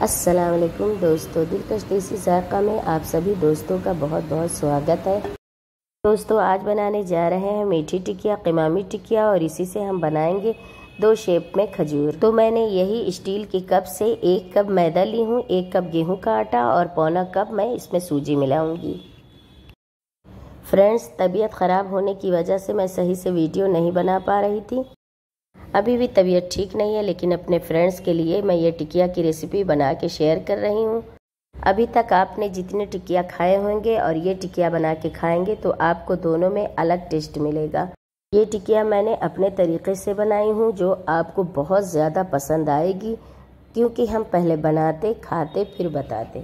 अस्सलाम वालेकुम दोस्तों, दिलकश देसी ज़ायक़ा में आप सभी दोस्तों का बहुत बहुत स्वागत है। दोस्तों, आज बनाने जा रहे हैं मीठी टिकिया, क़िमामी टिकिया, और इसी से हम बनाएंगे 2 शेप में खजूर। तो मैंने यही स्टील के कप से 1 कप मैदा ली हूँ, 1 कप गेहूं का आटा और पौना कप मैं इसमें सूजी मिलाऊंगी। फ्रेंड्स, तबीयत ख़राब होने की वजह से मैं सही से वीडियो नहीं बना पा रही थी। अभी भी तबीयत ठीक नहीं है, लेकिन अपने फ्रेंड्स के लिए मैं ये टिकिया की रेसिपी बना के शेयर कर रही हूँ। अभी तक आपने जितने टिकिया खाए होंगे और ये टिकिया बना के खाएंगे तो आपको दोनों में अलग टेस्ट मिलेगा। ये टिकिया मैंने अपने तरीके से बनाई हूँ, जो आपको बहुत ज़्यादा पसंद आएगी, क्योंकि हम पहले बनाते, खाते, फिर बताते।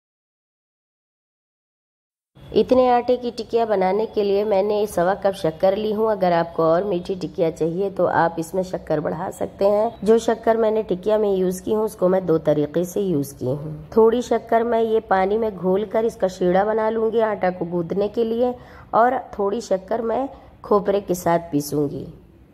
इतने आटे की टिकिया बनाने के लिए मैंने 1.25 कप शक्कर ली हूँ। अगर आपको और मीठी टिकिया चाहिए तो आप इसमें शक्कर बढ़ा सकते हैं। जो शक्कर मैंने टिकिया में यूज़ की हूँ उसको मैं 2 तरीके से यूज़ की हूँ। थोड़ी शक्कर मैं ये पानी में घोल कर इसका शीरा बना लूँगी आटा को गूंदने के लिए, और थोड़ी शक्कर मैं खोपरे के साथ पीसूँगी।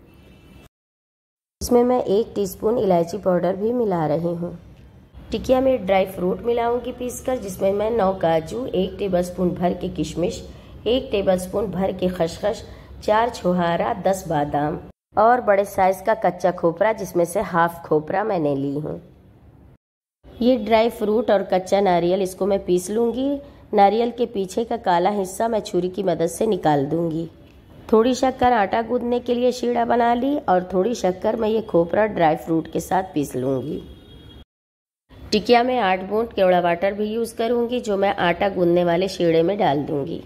इसमें मैं 1 टीस्पून इलायची पाउडर भी मिला रही हूँ। टिकिया में ड्राई फ्रूट मिलाऊंगी पीसकर, जिसमें मैं 9 काजू, 1 टेबलस्पून भर के किशमिश, 1 टेबलस्पून भर के खसखस, 4 छुहारा, 10 बादाम और बड़े साइज का कच्चा खोपरा, जिसमें से हाफ खोपरा मैंने ली हूँ। ये ड्राई फ्रूट और कच्चा नारियल इसको मैं पीस लूँगी। नारियल के पीछे का काला हिस्सा मैं छुरी की मदद से निकाल दूँगी। थोड़ी शक्कर आटा गूंदने के लिए शीरा बना ली, और थोड़ी शक्कर मैं ये खोपरा ड्राई फ्रूट के साथ पीस लूँगी। टिकिया में 8 बूंद केवड़ा वाटर भी यूज़ करूंगी, जो मैं आटा गूंदने वाले शीरे में डाल दूंगी।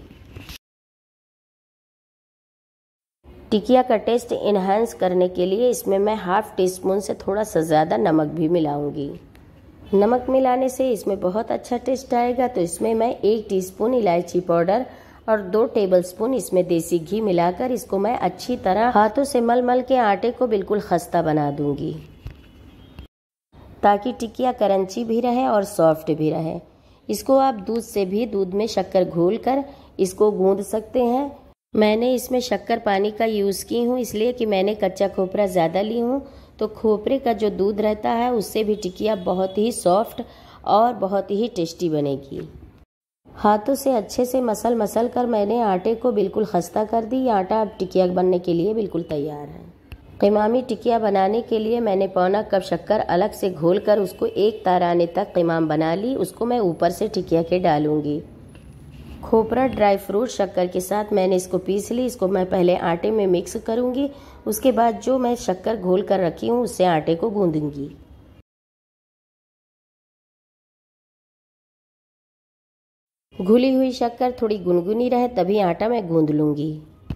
टिकिया का टेस्ट इन्हांस करने के लिए इसमें मैं हाफ टी स्पून से थोड़ा सा ज़्यादा नमक भी मिलाऊंगी। नमक मिलाने से इसमें बहुत अच्छा टेस्ट आएगा। तो इसमें मैं 1 टीस्पून इलायची पाउडर और 2 टेबलस्पून इसमें देसी घी मिलाकर इसको मैं अच्छी तरह हाथों से मल के आटे को बिल्कुल खस्ता बना दूंगी, ताकि टिकिया क्रंची भी रहे और सॉफ्ट भी रहे। इसको आप दूध में शक्कर घोल कर इसको गूंद सकते हैं। मैंने इसमें शक्कर पानी का यूज़ की हूँ, इसलिए कि मैंने कच्चा खोपरा ज़्यादा ली हूँ, तो खोपरे का जो दूध रहता है उससे भी टिकिया बहुत ही सॉफ्ट और बहुत ही टेस्टी बनेगी। हाथों से अच्छे से मसल कर मैंने आटे को बिल्कुल खस्ता कर दी। आटा अब टिकिया बनने के लिए बिल्कुल तैयार है। क़िमामी टिकिया बनाने के लिए मैंने पौना कप शक्कर अलग से घोल कर उसको एक तार आने तक क़िमाम बना ली। उसको मैं ऊपर से टिकिया के डालूंगी। खोपरा, ड्राई फ्रूट, शक्कर के साथ मैंने इसको पीस ली। इसको मैं पहले आटे में मिक्स करूंगी, उसके बाद जो मैं शक्कर घोल कर रखी हूँ उससे आटे को गूंदूंगी। घुली हुई शक्कर थोड़ी गुनगुनी रहे तभी आटा मैं गूंद लूंगी।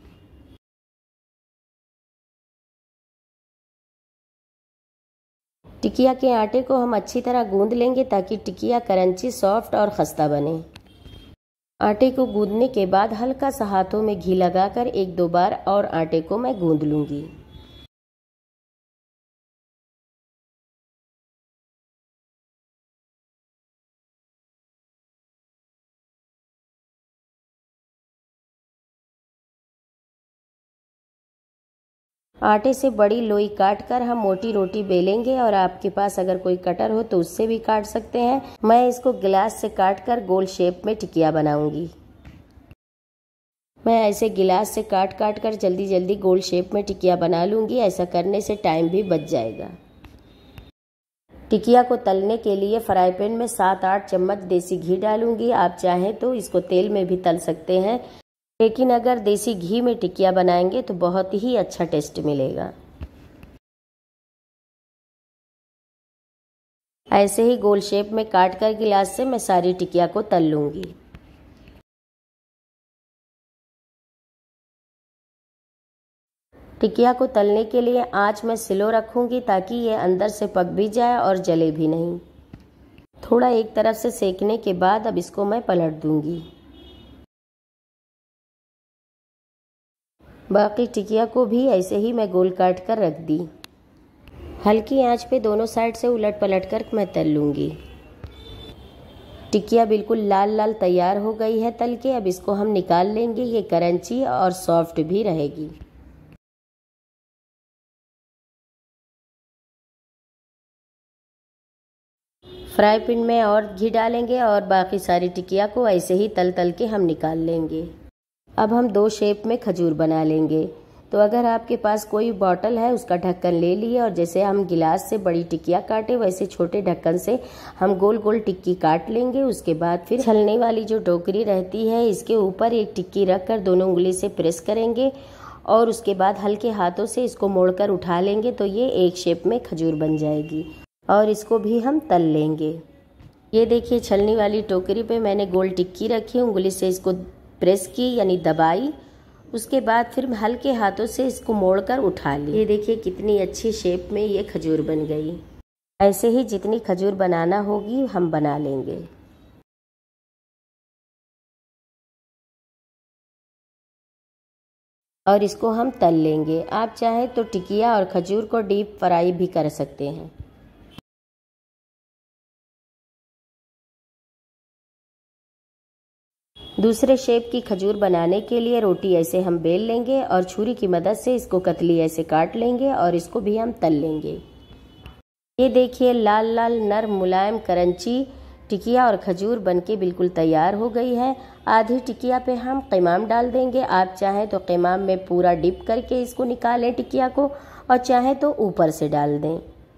टिकिया के आटे को हम अच्छी तरह गूंद लेंगे, ताकि टिकिया क्रंची, सॉफ्ट और खस्ता बने। आटे को गूंदने के बाद हल्का सा हाथों में घी लगाकर 1-2 बार और आटे को मैं गूंद लूंगी। आटे से बड़ी लोई काट कर हम मोटी रोटी बेलेंगे, और आपके पास अगर कोई कटर हो तो उससे भी काट सकते हैं। मैं इसको गिलास से काट कर गोल शेप में टिकिया बनाऊंगी। मैं ऐसे गिलास से काट कर जल्दी गोल शेप में टिकिया बना लूंगी। ऐसा करने से टाइम भी बच जाएगा। टिकिया को तलने के लिए फ्राई पैन में 7-8 चम्मच देसी घी डालूंगी। आप चाहें तो इसको तेल में भी तल सकते हैं, लेकिन अगर देसी घी में टिकिया बनाएंगे तो बहुत ही अच्छा टेस्ट मिलेगा। ऐसे ही गोल शेप में काट कर गिलास से मैं सारी टिकिया को तल लूंगी। टिकिया को तलने के लिए आंच में स्लो रखूंगी, ताकि ये अंदर से पक भी जाए और जले भी नहीं। थोड़ा एक तरफ से सेकने के बाद अब इसको मैं पलट दूंगी। बाकी टिकिया को भी ऐसे ही मैं गोल काट कर रख दी। हल्की आंच पे दोनों साइड से उलट पलट कर मैं तल लूँगी। टिकिया बिल्कुल लाल लाल तैयार हो गई है तल के। अब इसको हम निकाल लेंगे। ये क्रंची और सॉफ्ट भी रहेगी। फ्राई पैन में और घी डालेंगे और बाकी सारी टिकिया को ऐसे ही तल तल के हम निकाल लेंगे। अब हम 2 शेप में खजूर बना लेंगे। तो अगर आपके पास कोई बॉटल है उसका ढक्कन ले लिए और जैसे हम गिलास से बड़ी टिकिया काटे वैसे छोटे ढक्कन से हम गोल गोल टिक्की काट लेंगे। उसके बाद फिर छलने वाली जो टोकरी रहती है इसके ऊपर एक टिक्की रख कर दोनों उंगली से प्रेस करेंगे और उसके बाद हल्के हाथों से इसको मोड़कर उठा लेंगे तो ये एक शेप में खजूर बन जाएगी और इसको भी हम तल लेंगे। ये देखिए छलनी वाली टोकरी पे मैंने गोल टिक्की रखी, उंगली से इसको प्रेस की यानी दबाई, उसके बाद फिर हल्के हाथों से इसको मोड़कर उठा ली। ये देखिए कितनी अच्छी शेप में ये खजूर बन गई। ऐसे ही जितनी खजूर बनाना होगी हम बना लेंगे। और इसको हम तल लेंगे। आप चाहे तो टिकिया और खजूर को डीप फ्राई भी कर सकते हैं। दूसरे शेप की खजूर बनाने के लिए रोटी ऐसे हम बेल लेंगे और छुरी की मदद से इसको कतली ऐसे काट लेंगे और इसको भी हम तल लेंगे। ये देखिए लाल लाल नरम मुलायम करंची टिकिया और खजूर बनके बिल्कुल तैयार हो गई है। आधी टिकिया पे हम क़िमाम डाल देंगे। आप चाहें तो क़िमाम में पूरा डिप करके इसको निकालें टिकिया को और चाहें तो ऊपर से डाल दें।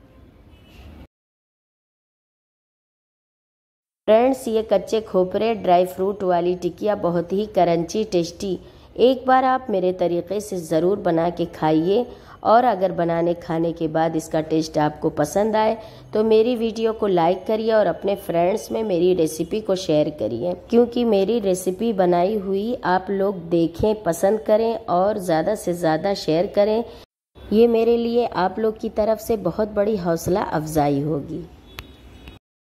फ्रेंड्स ये कच्चे खोपरे ड्राई फ्रूट वाली टिकिया बहुत ही करंची टेस्टी, एक बार आप मेरे तरीक़े से ज़रूर बना के खाइए और अगर बनाने खाने के बाद इसका टेस्ट आपको पसंद आए तो मेरी वीडियो को लाइक करिए और अपने फ्रेंड्स में मेरी रेसिपी को शेयर करिए, क्योंकि मेरी रेसिपी बनाई हुई आप लोग देखें, पसंद करें और ज़्यादा से ज़्यादा शेयर करें। ये मेरे लिए आप लोग की तरफ से बहुत बड़ी हौसला अफजाई होगी।